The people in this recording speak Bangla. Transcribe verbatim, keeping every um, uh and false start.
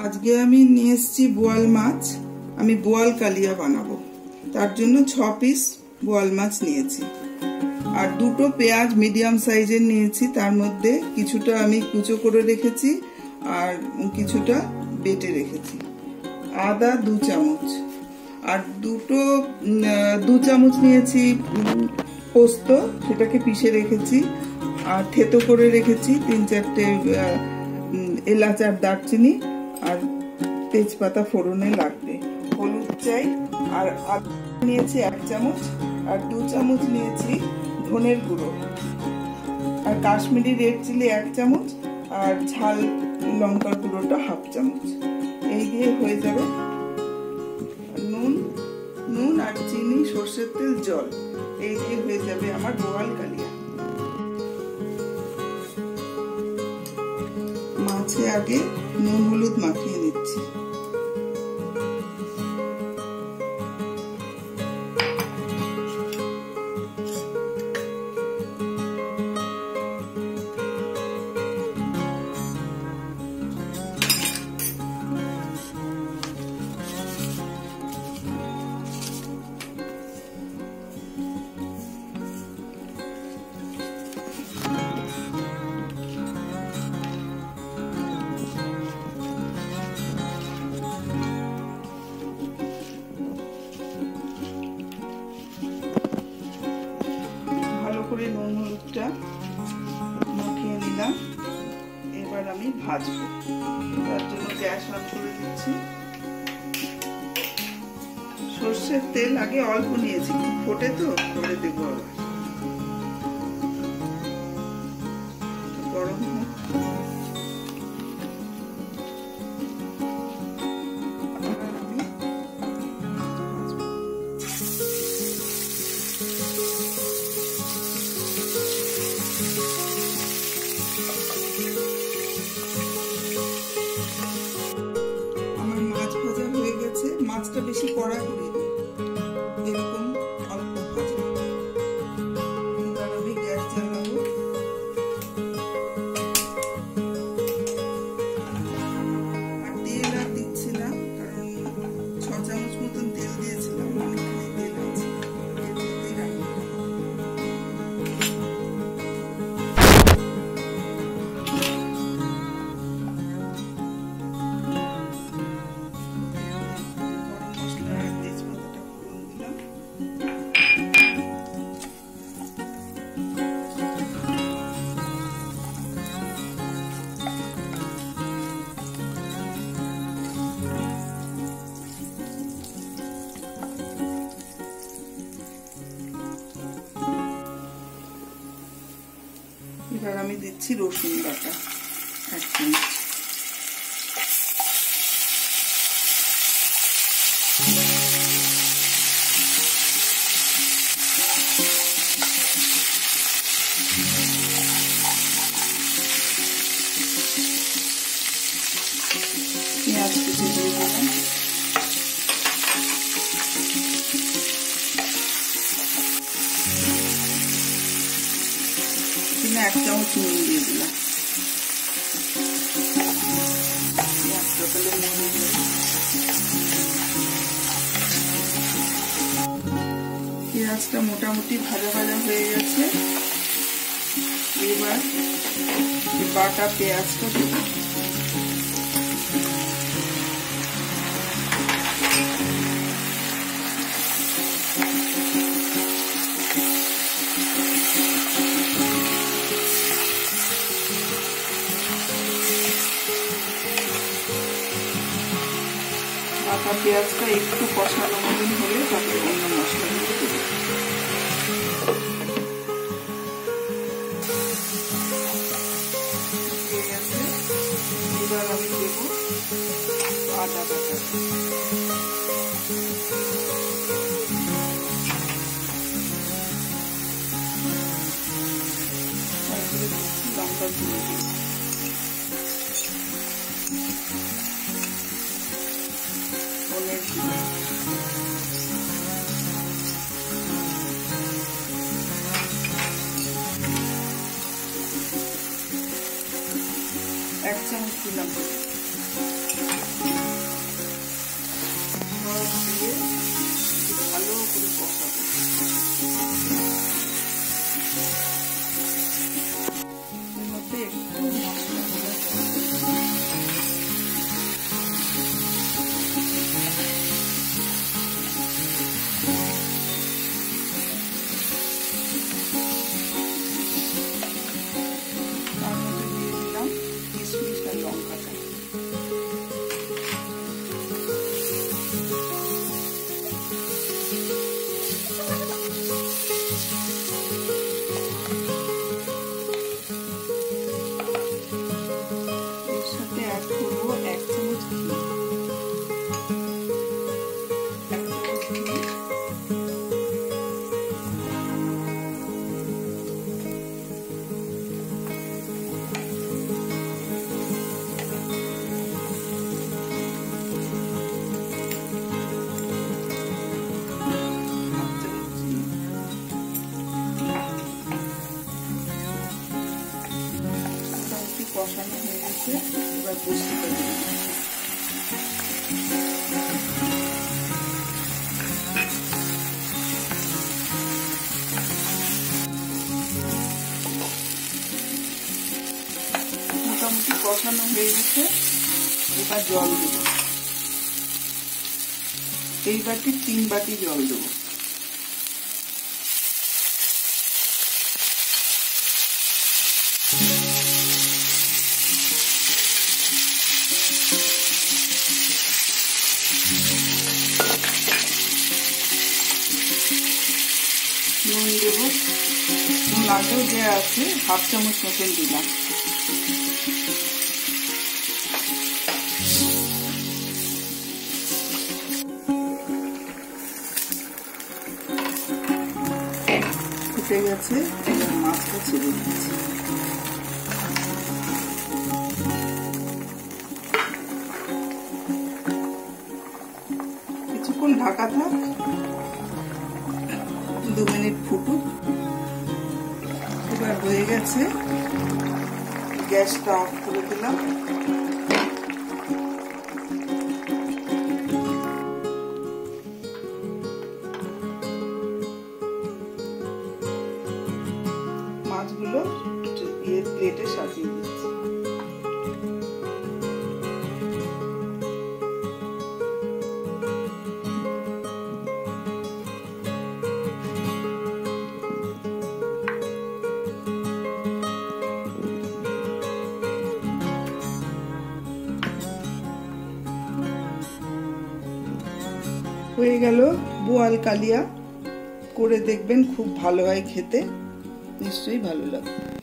আজকে আমি নিয়ে এসেছি বোয়াল মাছ। আমি বোয়াল কালিয়া বানাবো, তার জন্য ছ পিস বোয়াল মাছ নিয়েছি আর দুটো পেঁয়াজ মিডিয়াম সাইজের নিয়েছি। তার মধ্যে কিছুটা আমি কুচো করে রেখেছি আর কিছুটা বেটে রেখেছি। আদা দু চামচ আর দুটো দু চামচ নিয়েছি পোস্ত, সেটাকে পিষে রেখেছি আর থেতো করে রেখেছি। তিন চারটে এলাচ আর দারচিনি আর তেজপাতা ফোড়নে লাগবে। হলুদ চাই আর আদা নিয়েছি এক চামচ আর দু চামচ নিয়েছি ধনের গুঁড়ো আর কাশ্মীরি রেড চিলি এক চামচ আর ঝাল লঙ্কার গুঁড়োটা হাফ চামচ। এই দিয়ে হয়ে যাবে। নুন নুন আর চিনি, সর্ষের তেল, জল, এই দিয়ে হয়ে যাবে আমার বোয়াল কালিয়া। মাছে আগে নুন হলুদ মাখিয়ে নিচ্ছি। করে নুন হলুদটা মাখিয়ে নিলাম। এবার আমি ভাজবো, তার জন্য গ্যাস অন করে দিচ্ছি। সর্ষের তেল আগে অল্প নিয়েছি, ফোটে তো করে দেবো আবার। গরম হোক। মাছটা বেশি কড়া করে দিই, এরকম অল্প ভাজা। এবার আমি গ্যাস জ্বালাবো। আর তেল আর দিচ্ছি না, কারণ ছ চামচ মতন তেল দিয়েছিলাম, অনেকখানি তেল আছে। এবার আমি দিচ্ছি রসুন বাটা এক চামচ। পেঁয়াজ কুচি দিয়ে দিলাম। এক চামচ নুন দিয়ে দিলাম। পেঁয়াজটা মোটামুটি ভাজা ভাজা হয়ে গেছে। এবার বাটা পেঁয়াজটা দেবো। বাটা পেঁয়াজটা একটু কষানো মতন হলে তারপরে অন্য মশলাগুলো দেবো। এবার আমি দেবো আদা বাটা। তারপরে দিচ্ছি লঙ্কা গুঁড়ো দিয়ে। এক চামচ দিলাম। দিয়ে ভালো করে কষাবো। এর মধ্যে একটু মশলা গুঁড়ো তার মধ্যে দিয়ে দিলাম কিশমিশ আর লঙ্কাটা। কষানো হয়ে গেছে, এবার পোস্তটা দিয়ে মোটামুটি কষানো হয়ে গেছে, এবার জল দেব। এই বাটি তিন বাটি জল দেবো। নুন দেব, নুন আগেও দেওয়া আছে, হাফ চামচ মতন দিলাম। ফুটে গেছে, এবার মাছটা ছেড়ে দিচ্ছি। কিছুক্ষণ ঢাকা থাক, দু মিনিট ফুটুক। এবার হয়ে গেছে, গ্যাসটা অফ করে দিলাম। মাছগুলো প্লেটে সাজিয়ে দিচ্ছি। হয়ে গেল বোয়াল কালিয়া। করে দেখবেন, খুব ভালো হয় খেতে, নিশ্চয়ই ভালো লাগবে।